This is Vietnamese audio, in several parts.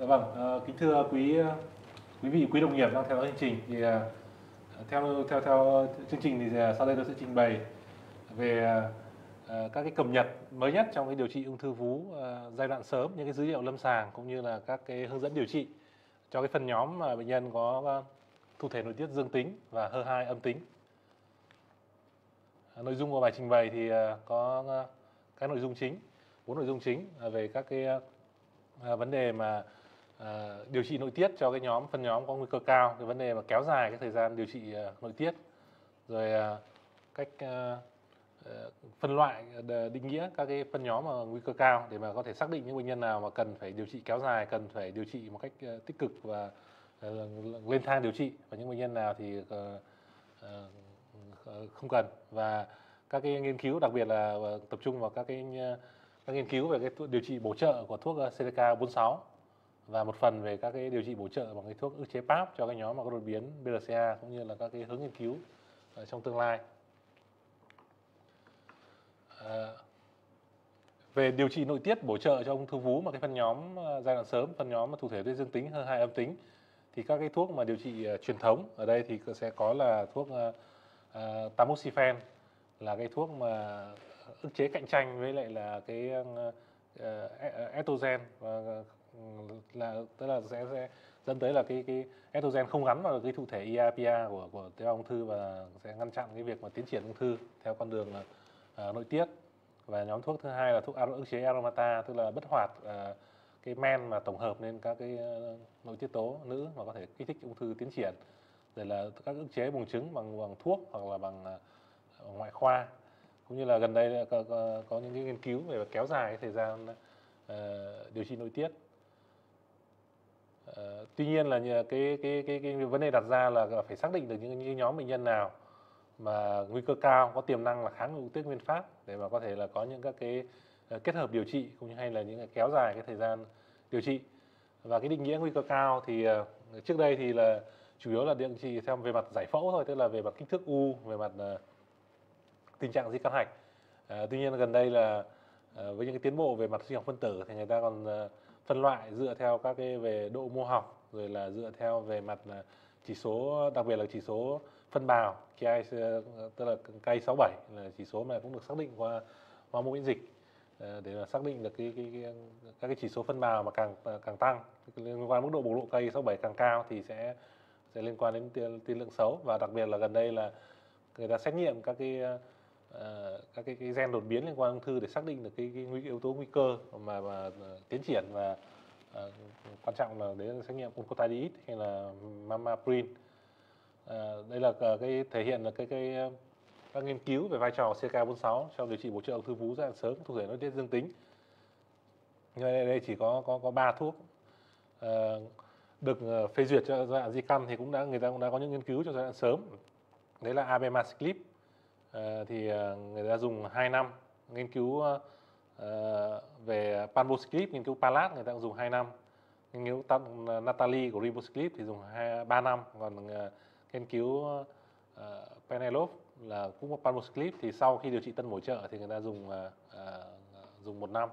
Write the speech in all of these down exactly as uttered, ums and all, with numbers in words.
Dạ vâng, ờ, kính thưa quý quý vị, quý đồng nghiệp đang theo dõi chương trình thì ờ, theo theo theo chương trình thì ờ, sau đây tôi sẽ trình bày về ờ, các cái cập nhật mới nhất trong cái điều trị ung thư vú ờ, giai đoạn sớm, những cái dữ liệu lâm sàng cũng như là các cái hướng dẫn điều trị cho cái phần nhóm mà bệnh nhân có ờ, thụ thể nội tiết dương tính và H hai âm tính. Ờ, Nội dung của bài trình bày thì ờ, có ờ, các nội dung chính, bốn nội dung chính là về các cái ờ, vấn đề mà ờ, điều trị nội tiết cho cái nhóm phân nhóm có nguy cơ cao, cái vấn đề mà kéo dài cái thời gian điều trị ờ, nội tiết, rồi ờ, cách ờ, ờ, phân loại ờ, định nghĩa các cái phân nhóm mà nguy cơ cao để mà có thể xác định những bệnh nhân nào mà cần phải điều trị kéo dài, cần phải điều trị một cách ờ, tích cực và ờ, lên thang điều trị, và những bệnh nhân nào thì ờ, ờ, không cần. Và các cái nghiên cứu đặc biệt là ờ, tập trung vào các cái ờ, các nghiên cứu về cái thuốc điều trị bổ trợ của thuốc C D K bốn mươi sáu và một phần về các cái điều trị bổ trợ bằng cái thuốc ức chế páp cho cái nhóm mà có đột biến B R C A, cũng như là các cái hướng nghiên cứu ở trong tương lai. À, về điều trị nội tiết bổ trợ cho ung thư vú mà cái phân nhóm giai đoạn sớm, phân nhóm mà thụ thể nội tiết dương tính H hai âm tính, thì các cái thuốc mà điều trị uh, truyền thống ở đây thì sẽ có là thuốc uh, uh, tamoxifen, là cái thuốc mà ức chế cạnh tranh với lại là cái uh, uh, estrogen, và là tức là sẽ, sẽ dẫn tới là cái cái estrogen không gắn vào cái thụ thể I A P A của của tế bào ung thư, và sẽ ngăn chặn cái việc mà tiến triển ung thư theo con đường uh, nội tiết. Và nhóm thuốc thứ hai là thuốc ức chế aromata, tức là bất hoạt uh, cái men mà tổng hợp lên các cái uh, nội tiết tố nữ mà có thể kích thích ung thư tiến triển, rồi là các ức chế buồng trứng bằng bằng thuốc hoặc là bằng uh, ngoại khoa. Cũng như là gần đây có, có, có những cái nghiên cứu về kéo dài cái thời gian uh, điều trị nội tiết. Uh, tuy nhiên là cái, cái cái cái cái vấn đề đặt ra là phải xác định được những, những nhóm bệnh nhân nào mà nguy cơ cao, có tiềm năng là kháng nội tiết nguyên phát, để mà có thể là có những các cái uh, kết hợp điều trị, cũng như hay là những cái kéo dài cái thời gian điều trị. Và cái định nghĩa nguy cơ cao thì uh, trước đây thì là chủ yếu là điều trị theo về mặt giải phẫu thôi, tức là về mặt kích thước u, về mặt uh, tình trạng di căn hạch. À, tuy nhiên gần đây là à, với những cái tiến bộ về mặt sinh học phân tử thì người ta còn à, phân loại dựa theo các cái về độ mô học, rồi là dựa theo về mặt là chỉ số, đặc biệt là chỉ số phân bào K I, tức là K I sáu bảy, là chỉ số mà cũng được xác định qua qua mẫu miễn dịch, à, để mà xác định được cái, cái, cái các cái chỉ số phân bào mà càng càng tăng, liên quan mức độ bộc lộ K I sáu bảy càng cao thì sẽ sẽ liên quan đến tiên, tiên lượng xấu. Và đặc biệt là gần đây là người ta xét nghiệm các cái uh, các cái, cái gen đột biến liên quan ung thư để xác định được cái, cái nguy yếu tố nguy cơ mà, mà uh, tiến triển, và uh, quan trọng là đấy là xét nghiệm oncotype hay là mamaprin. Uh, đây là cái thể hiện là cái cái các nghiên cứu về vai trò C D K bốn mươi sáu trong điều trị bổ trợ ung thư vú giai đoạn sớm, thụ thể nội tiết dương tính. Nhưng đây, đây chỉ có có có ba thuốc uh, được uh, phê duyệt cho giai đoạn di căn, thì cũng đã người ta cũng đã có những nghiên cứu cho giai đoạn sớm. Đấy là abemaciclib, uh, thì uh, người ta dùng hai năm. Nghiên cứu uh, về palbociclib, nghiên cứu Palat, người ta cũng dùng hai năm. Nghiên cứu Natalie của ribociclib thì dùng ba năm. Còn uh, nghiên cứu uh, Penelope là cũng có palbociclib, thì sau khi điều trị tân bổ trợ thì người ta dùng uh, uh, dùng một năm.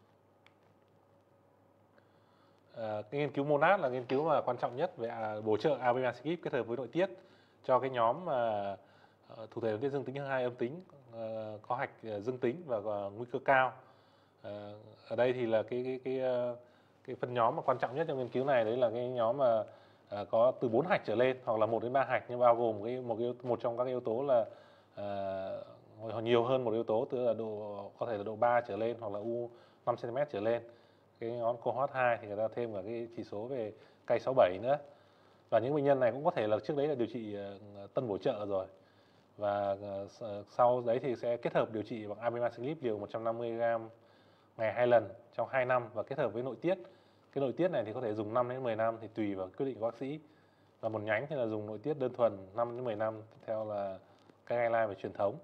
Uh, cái nghiên cứu Monad là nghiên cứu mà quan trọng nhất về uh, bổ trợ abemaciclib kết hợp với nội tiết cho cái nhóm mà uh, thụ thể nội tiết dương tính H hai âm tính, uh, có hạch uh, dương tính và uh, nguy cơ cao. Uh, ở đây thì là cái cái cái uh, cái phân nhóm mà quan trọng nhất trong nghiên cứu này, đấy là cái nhóm mà uh, có từ bốn hạch trở lên hoặc là một đến ba hạch, nhưng bao gồm cái một cái một trong các yếu tố là uh, nhiều hơn một yếu tố, tức là độ có thể là độ ba trở lên hoặc là u năm xăng ti mét trở lên. Cái nhóm cohort hai thì người ta thêm cả cái chỉ số về K I sáu bảy nữa. Và những bệnh nhân này cũng có thể là trước đấy là điều trị uh, tân bổ trợ rồi, và uh, sau đấy thì sẽ kết hợp điều trị bằng abemaciclib liều một trăm năm mươi gam ngày hai lần trong hai năm, và kết hợp với nội tiết. Cái nội tiết này thì có thể dùng năm đến mười năm, thì tùy vào quyết định của bác sĩ. Và một nhánh thì là dùng nội tiết đơn thuần năm đến mười năm theo là các guideline về truyền thống.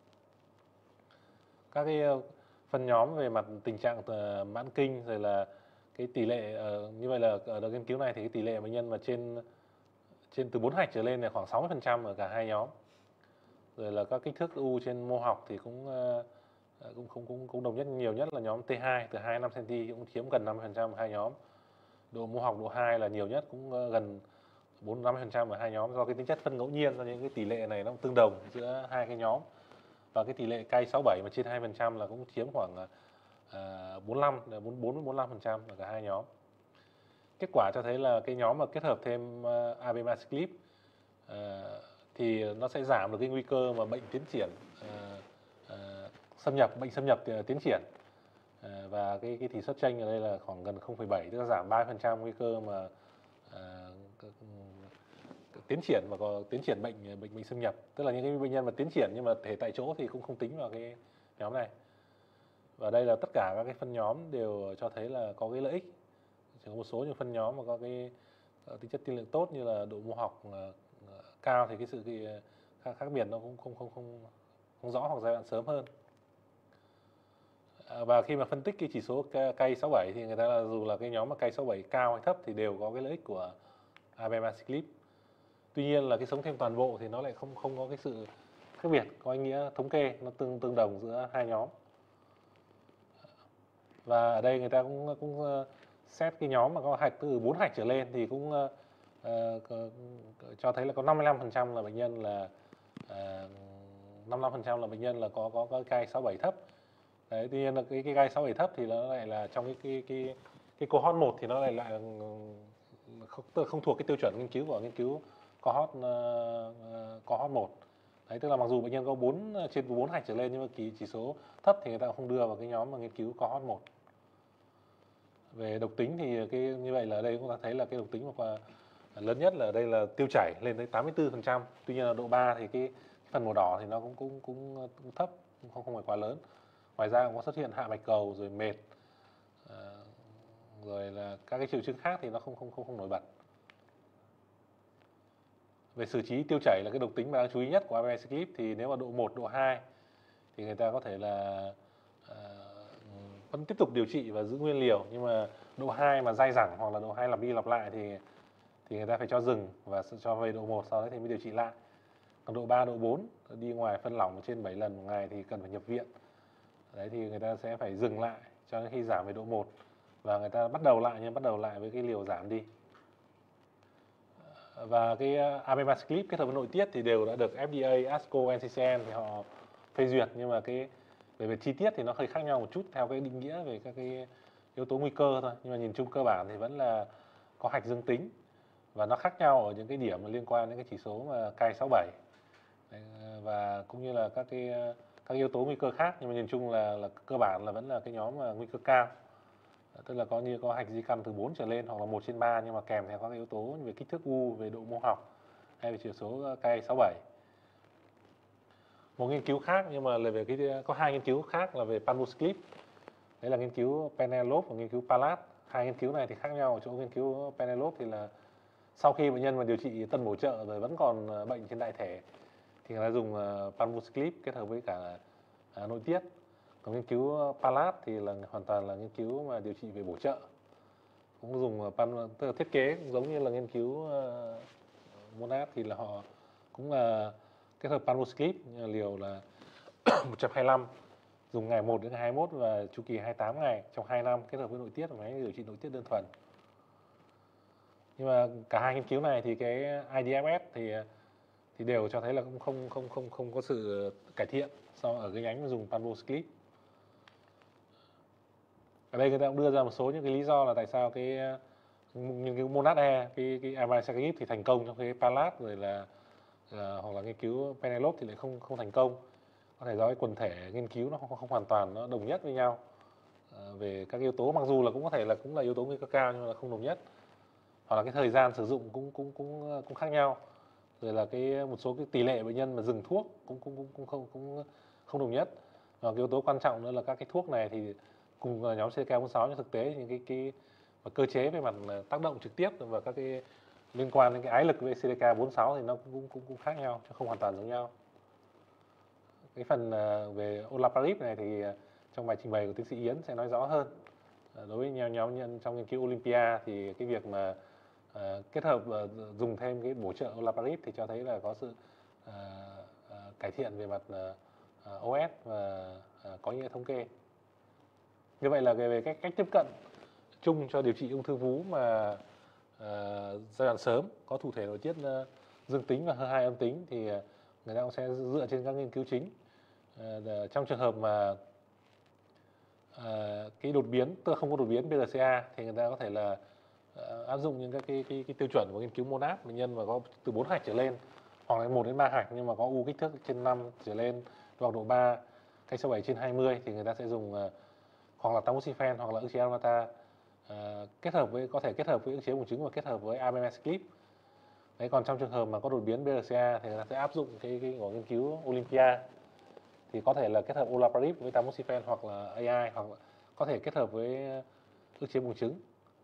Các cái phân nhóm về mặt tình trạng mãn kinh, rồi là cái tỷ lệ uh, như vậy là ở nghiên cứu này thì cái tỷ lệ bệnh nhân mà trên trên từ bốn hạch trở lên là khoảng sáu mươi phần trăm ở cả hai nhóm. Rồi là các kích thước u trên mô học thì cũng uh, cũng cũng cũng cũng đồng nhất, nhiều nhất là nhóm T hai từ hai đến năm xăng ti mét, cũng chiếm gần năm mươi phần trăm hai nhóm. Độ môn học độ hai là nhiều nhất, cũng uh, gần bốn mươi lăm phần trăm ở hai nhóm, do cái tính chất phân ngẫu nhiên, do những cái tỷ lệ này nó cũng tương đồng giữa hai cái nhóm. Và cái tỷ lệ cay sáu bảy mà trên hai phần trăm là cũng chiếm khoảng uh, bốn mươi lăm bốn mươi bốn đến bốn mươi lăm phần trăm ở cả hai nhóm. Kết quả cho thấy là cái nhóm mà kết hợp thêm uh, abemaciclib uh, thì nó sẽ giảm được cái nguy cơ mà bệnh tiến triển uh, uh, xâm nhập bệnh xâm nhập uh, tiến triển. À, và cái cái tỷ suất chênh ở đây là khoảng gần không phẩy bảy, tức là giảm ba mươi phần trăm nguy cơ mà à, tiến triển và có tiến triển bệnh bệnh bệnh xâm nhập. Tức là những cái bệnh nhân mà tiến triển nhưng mà thể tại chỗ thì cũng không tính vào cái nhóm này. Và đây là tất cả các cái phân nhóm đều cho thấy là có cái lợi ích. Chỉ có một số những phân nhóm mà có cái tính chất tiên lượng tốt như là độ mô học uh, cao thì cái sự cái khác, khác biệt nó cũng không không không không rõ hoặc giai đoạn sớm hơn. Và khi mà phân tích cái chỉ số cay sáu bảy thì người ta là dù là cái nhóm mà cay sáu bảy cao hay thấp thì đều có cái lợi ích của abemaciclib. Tuy nhiên là cái sống thêm toàn bộ thì nó lại không không có cái sự khác biệt, có ý nghĩa thống kê nó tương tương đồng giữa hai nhóm. Và ở đây người ta cũng cũng xét cái nhóm mà có hạch từ bốn hạch trở lên thì cũng uh, cho thấy là có năm mươi lăm phần trăm là bệnh nhân là uh, năm mươi lăm phần trăm là bệnh nhân là có có có cay sáu bảy thấp. Đấy, tuy nhiên là cái cái gai sáu bảy thấp thì nó lại là trong cái cái cái cái cohort một thì nó lại lại không, không thuộc cái tiêu chuẩn nghiên cứu của nghiên cứu cohort uh, cohort một. Đấy, tức là mặc dù bệnh nhân có bốn trên bốn hạch trở lên nhưng mà kỳ chỉ số thấp thì người ta không đưa vào cái nhóm mà nghiên cứu cohort một. Về độc tính thì cái như vậy là ở đây chúng ta thấy là cái độc tính mà lớn nhất là ở đây là tiêu chảy lên tới tám mươi tư phần trăm. Tuy nhiên là độ ba thì cái, cái phần màu đỏ thì nó cũng cũng cũng, cũng thấp, không không phải quá lớn. Ngoài ra cũng có xuất hiện hạ bạch cầu rồi mệt, à, rồi là các cái triệu chứng khác thì nó không không không không nổi bật. Về xử trí tiêu chảy là cái độc tính mà đáng chú ý nhất của abemaciclib thì nếu mà độ một, độ hai thì người ta có thể là à, vẫn tiếp tục điều trị và giữ nguyên liều, nhưng mà độ hai mà dai dẳng hoặc là độ hai lặp đi lặp lại thì thì người ta phải cho dừng và cho về độ một, sau đấy thì mới điều trị lại. Còn độ ba, độ bốn đi ngoài phân lỏng trên bảy lần một ngày thì cần phải nhập viện. Đấy thì người ta sẽ phải dừng lại cho đến khi giảm về độ một và người ta bắt đầu lại, nhưng bắt đầu lại với cái liều giảm đi. Và cái abemaciclib kết hợp với nội tiết thì đều đã được ép đê a, a ét cô, en xê xê en thì họ phê duyệt, nhưng mà cái về, về chi tiết thì nó hơi khác nhau một chút theo cái định nghĩa về các cái yếu tố nguy cơ thôi, nhưng mà nhìn chung cơ bản thì vẫn là có hạch dương tính và nó khác nhau ở những cái điểm liên quan đến cái chỉ số mà cay sáu bảy. Đấy, và cũng như là các cái các yếu tố nguy cơ khác, nhưng mà nhìn chung là, là cơ bản là vẫn là cái nhóm mà nguy cơ cao, tức là có như có hạch di căn từ bốn trở lên hoặc là một trên ba, nhưng mà kèm theo các yếu tố về kích thước u, về độ mô học hay về chỉ số cay sáu bảy. Một nghiên cứu khác nhưng mà là về cái có hai nghiên cứu khác là về palbociclib, đấy là nghiên cứu Penelope và nghiên cứu Pallas. Hai nghiên cứu này thì khác nhau ở chỗ nghiên cứu Penelope thì là sau khi bệnh nhân mà điều trị tân bổ trợ rồi vẫn còn bệnh trên đại thể thì người ta dùng palbociclib kết hợp với cả nội tiết. Còn nghiên cứu Pallas thì là hoàn toàn là nghiên cứu mà điều trị về bổ trợ, cũng dùng tức là thiết kế cũng giống như là nghiên cứu Monad thì là họ cũng là kết hợp palbociclib liều là một trăm hai mươi lăm, dùng ngày một đến ngày hai mươi mốt và chu kỳ hai mươi tám ngày trong hai năm, kết hợp với nội tiết và máy điều trị nội tiết đơn thuần. Nhưng mà cả hai nghiên cứu này thì cái i đê ép ét thì thì đều cho thấy là cũng không không không không có sự cải thiện so ở cái nhánh mà dùng palbociclib. Ở đây người ta cũng đưa ra một số những cái lý do là tại sao cái những cái Monad E, cái cái abemaciclib thì thành công trong cái Pallas, rồi là uh, hoặc là nghiên cứu Penelope thì lại không không thành công. Có thể do cái quần thể nghiên cứu nó không, không hoàn toàn nó đồng nhất với nhau uh, về các yếu tố, mặc dù là cũng có thể là cũng là yếu tố nguy cơ cao nhưng mà là không đồng nhất, hoặc là cái thời gian sử dụng cũng cũng cũng cũng khác nhau, rồi là cái một số cái tỷ lệ bệnh nhân mà dừng thuốc cũng cũng cũng cũng không cũng không đồng nhất. Và cái yếu tố quan trọng nữa là các cái thuốc này thì cùng nhóm xê đê ca bốn mươi sáu, nhưng thực tế những cái cái và cơ chế về mặt tác động trực tiếp và các cái liên quan đến cái ái lực với xê đê ca bốn mươi sáu thì nó cũng cũng cũng khác nhau chứ không hoàn toàn giống nhau. Cái phần về olaparib này thì trong bài trình bày của tiến sĩ Yến sẽ nói rõ hơn. Đối với nhóm nhóm nhân trong nghiên cứu Olympia thì cái việc mà uh, kết hợp uh, dùng thêm cái bổ trợ olaparib thì cho thấy là có sự uh, uh, cải thiện về mặt uh, o ét và uh, có nghĩa thống kê. Như vậy là về, về cách cách tiếp cận chung cho điều trị ung thư vú mà uh, giai đoạn sớm có thụ thể nội tiết uh, dương tính và hơ hai âm tính thì người ta cũng sẽ dựa trên các nghiên cứu chính. Uh, trong trường hợp mà uh, cái đột biến, tức là không có đột biến bê rờ xê a thì người ta có thể là uh, áp dụng những các cái, cái, cái tiêu chuẩn của nghiên cứu Monad, bệnh nhân mà có từ bốn hạch trở lên hoặc là một đến ba hạch nhưng mà có u kích thước trên năm trở lên hoặc độ ba cách số bảy trên hai mươi thì người ta sẽ dùng uh, hoặc là tamoxifen hoặc là ức chế Aramata uh, kết hợp với có thể kết hợp với ức chế buồng trứng và kết hợp với abemaciclib. Đấy, còn trong trường hợp mà có đột biến bê rờ xê a thì người ta sẽ áp dụng cái, cái của nghiên cứu Olympia thì có thể là kết hợp olaparib với tamoxifen hoặc là a i hoặc là có thể kết hợp với ức chế buồng trứng.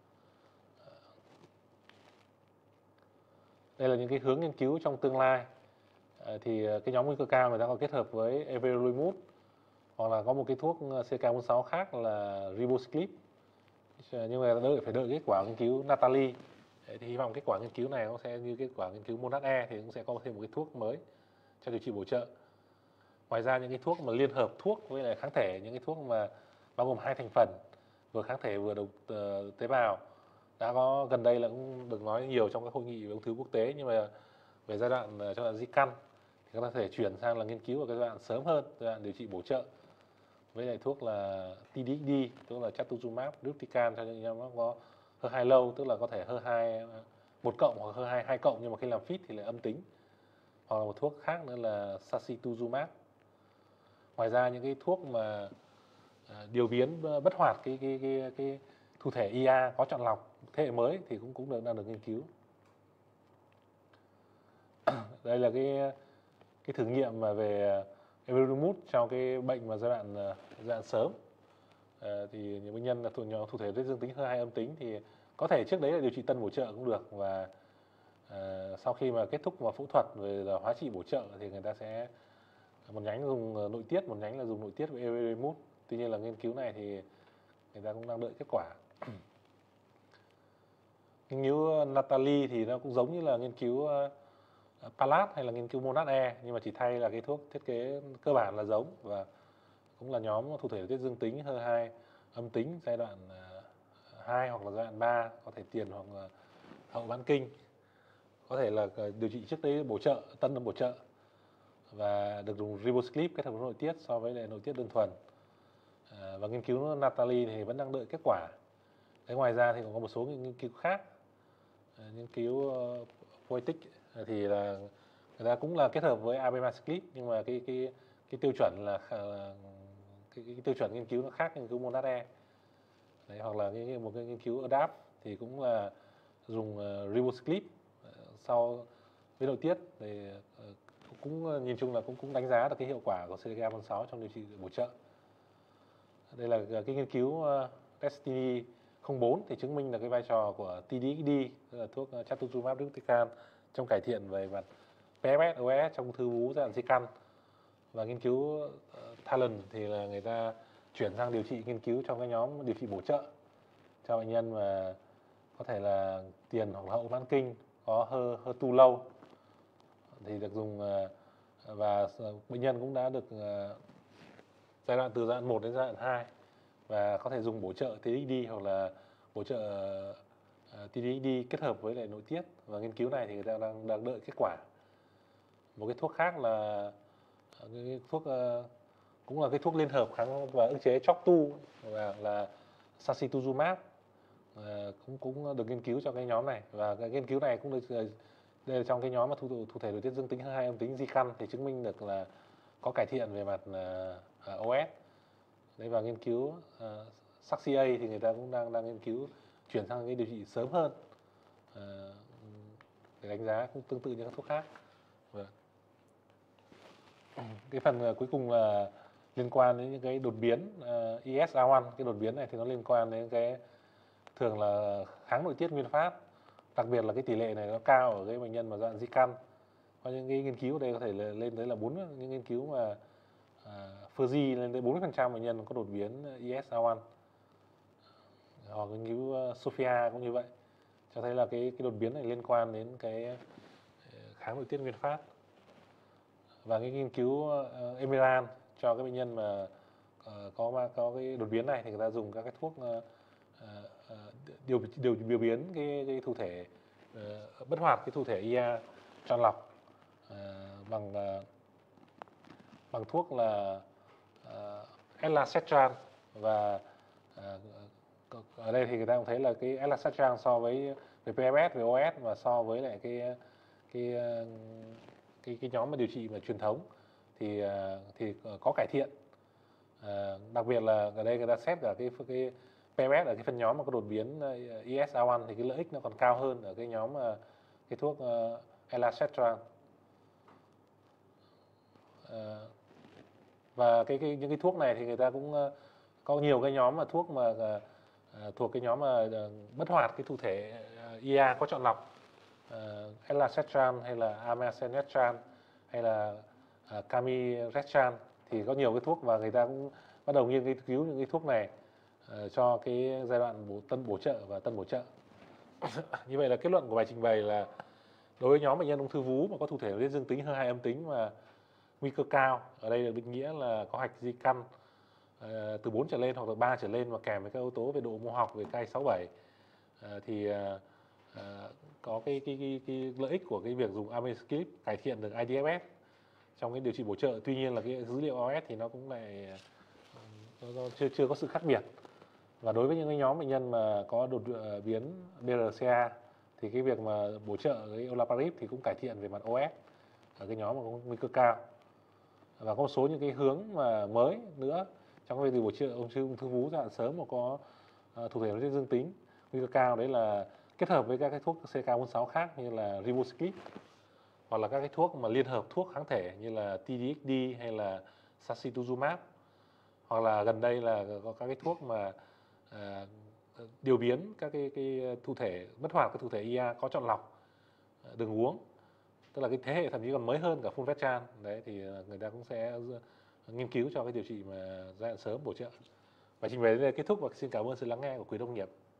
Đây là những cái hướng nghiên cứu trong tương lai. À, thì cái nhóm nguy cơ cao người ta có kết hợp với everolimus hoặc là có một cái thuốc xê ca bốn sáu khác là ribociclib, nhưng mà đợi phải đợi kết quả nghiên cứu Natalie. Đấy, thì hy vọng kết quả nghiên cứu này nó sẽ như kết quả nghiên cứu Monad E thì cũng sẽ có thêm một cái thuốc mới cho điều trị bổ trợ. Ngoài ra những cái thuốc mà liên hợp thuốc với lại kháng thể, những cái thuốc mà bao gồm hai thành phần vừa kháng thể vừa độc uh, tế bào đã có gần đây là cũng được nói nhiều trong các hội nghị về ung thư quốc tế, nhưng mà về giai đoạn uh, giai đoạn di căn thì có thể chuyển sang là nghiên cứu ở cái giai đoạn sớm hơn, giai đoạn điều trị bổ trợ với lại thuốc là tê đê ích đê, tức là trastuzumab deruxtecan cho những nhóm có hơ hai lâu, tức là có thể hơ hai một cộng hoặc hơ hai hai cộng nhưng mà khi làm fit thì lại âm tính, hoặc là một thuốc khác nữa là sacituzumab. Ngoài ra những cái thuốc mà à, điều biến bất hoạt cái cái cái cái thụ thể i a có chọn lọc thế hệ mới thì cũng cũng được đang được nghiên cứu. Đây là cái cái thử nghiệm mà về everolimus trong cái bệnh mà giai đoạn giai đoạn sớm. À, thì những bệnh nhân là thuộc nhóm thụ thể dương tính hơ hai âm tính thì có thể trước đấy là điều trị tân bổ trợ cũng được, và à, sau khi mà kết thúc mà phẫu thuật về hóa trị bổ trợ thì người ta sẽ một nhánh dùng nội tiết, một nhánh là dùng nội tiết với everolimus. Tuy nhiên là nghiên cứu này thì người ta cũng đang đợi kết quả. Nghiên cứu Natalie thì nó cũng giống như là nghiên cứu uh, Palas hay là nghiên cứu Monad E, nhưng mà chỉ thay là cái thuốc thiết kế cơ bản là giống và cũng là nhóm thụ thể nội tiết dương tính hơ hai âm tính giai đoạn uh, hai hoặc là giai đoạn ba, có thể tiền hoặc là hậu mãn kinh, có thể là điều trị trước đấy bổ trợ, tân bổ trợ, và được dùng ribociclib kết hợp với nội tiết so với lại nội tiết đơn thuần. À, và nghiên cứu Natalie thì vẫn đang đợi kết quả. Thế ngoài ra thì còn có một số nghiên cứu khác, à, nghiên cứu uh, Poetic thì là người ta cũng là kết hợp với abemaciclib, nhưng mà cái cái cái tiêu chuẩn là, là cái, cái tiêu chuẩn nghiên cứu nó khác nghiên cứu Monad E. Đấy, hoặc là cái, một cái nghiên cứu Adapt thì cũng là dùng uh, ribociclib uh, sau với nội tiết thì uh, cũng nhìn chung là cũng cũng đánh giá được cái hiệu quả của xê ca bốn sáu trong điều trị bổ trợ. Đây là cái nghiên cứu uh, Destiny không bốn thì chứng minh là cái vai trò của tê đê ích đê, tức là thuốc trastuzumab deruxtecan trong cải thiện về mặt pê ép ét, o ét trong ung thư vú giai đoạn di căn. Và nghiên cứu uh, Talent thì là người ta chuyển sang điều trị nghiên cứu trong cái nhóm điều trị bổ trợ cho bệnh nhân mà có thể là tiền hoặc là hậu mãn kinh, có hơ hơ tu lâu thì được dùng, uh, và bệnh nhân cũng đã được uh, giai đoạn từ giai đoạn một đến giai đoạn hai và có thể dùng bổ trợ tê đê ích đê hoặc là bổ trợ uh, tê đê ích đê kết hợp với lại nội tiết. Và nghiên cứu này thì người ta đang đang đợi kết quả. Một cái thuốc khác là cái thuốc uh, cũng là cái thuốc liên hợp kháng và ức chế chóc tu và là sacituzumab, uh, cũng cũng được nghiên cứu cho cái nhóm này. Và cái nghiên cứu này cũng được đây là trong cái nhóm mà thụ, thụ thể nội tiết dương tính hơ hai âm tính di căn thì chứng minh được là có cải thiện về mặt uh, o ét. Đấy, và nghiên cứu uh, Saxi-A thì người ta cũng đang đang nghiên cứu chuyển sang cái điều trị sớm hơn uh, để đánh giá cũng tương tự như các thuốc khác. Và cái phần uh, cuối cùng là liên quan đến những cái đột biến uh, e ét a một. Cái đột biến này thì nó liên quan đến cái thường là kháng nội tiết nguyên phát, đặc biệt là cái tỷ lệ này nó cao ở cái bệnh nhân mà giai đoạn di căn. Có những cái nghiên cứu ở đây có thể là lên tới là bốn, những nghiên cứu mà à, Fuji lên tới bốn mươi phần trăm bệnh nhân có đột biến e ét a một. Hoặc nghiên cứu uh, Sophia cũng như vậy, cho thấy là cái cái đột biến này liên quan đến cái kháng nội tiết nguyên phát. Và cái nghiên cứu uh, Emerald cho các bệnh nhân mà uh, có có cái đột biến này thì người ta dùng các cái thuốc uh, uh, điều điều điều biến cái, cái thụ thể uh, bất hoạt cái thụ thể i a chọn lọc uh, bằng uh, bằng thuốc là uh, elacestrant. Và uh, ở đây thì người ta cũng thấy là cái elacestrant so với về pê ép ét, về o ét và so với lại cái cái cái cái nhóm mà điều trị mà truyền thống thì thì có cải thiện. À, đặc biệt là ở đây người ta xét ở cái cái pê ép ét ở cái phân nhóm mà có đột biến i ét a một thì cái lợi ích nó còn cao hơn ở cái nhóm mà cái thuốc uh, elacestrant. À, và cái, cái những cái thuốc này thì người ta cũng uh, có nhiều cái nhóm mà thuốc mà uh, thuộc cái nhóm mà uh, bất hoạt cái thụ thể uh, i a có chọn lọc, uh, elacestrant hay là amsenetran hay là uh, camiretran, thì có nhiều cái thuốc và người ta cũng bắt đầu nghiên cứu những cái thuốc này uh, cho cái giai đoạn bổ, tân bổ trợ và tân bổ trợ. Như vậy là kết luận của bài trình bày là đối với nhóm bệnh nhân ung thư vú mà có thụ thể nội tiết dương tính, hơ hai âm tính và nguy cơ cao, ở đây được định nghĩa là có hạch di căn uh, từ bốn trở lên hoặc là ba trở lên và kèm với các yếu tố về độ mô học về K sáu bảy, uh, thì uh, uh, có cái, cái, cái, cái lợi ích của cái việc dùng amezkib cải thiện được i đê ép ét trong cái điều trị bổ trợ. Tuy nhiên là cái dữ liệu o ét thì nó cũng lại nó, nó chưa chưa có sự khác biệt. Và đối với những cái nhóm bệnh nhân mà có đột biến bê rờ xê a thì cái việc mà bổ trợ cái olaparib thì cũng cải thiện về mặt o ét ở cái nhóm mà có nguy cơ cao. Và có một số những cái hướng mà mới nữa trong cái việc bổ trợ ung thư ung thư vú giai đoạn sớm mà có uh, thụ thể nội tiết dương tính nguy cơ cao, đấy là kết hợp với các cái thuốc xê ca bốn mươi sáu khác như là ribociclib, hoặc là các cái thuốc mà liên hợp thuốc kháng thể như là tê đê ích đê hay là sacituzumab, hoặc là gần đây là có các cái thuốc mà à, điều biến các cái, cái thụ thể bất hoạt cái thụ thể i a có chọn lọc đường uống, tức là cái thế hệ thậm chí còn mới hơn cả fulvestrant. Đấy thì người ta cũng sẽ nghiên cứu cho cái điều trị mà giai đoạn sớm bổ trợ. Và trình bày đến đây kết thúc và xin cảm ơn sự lắng nghe của quý đồng nghiệp.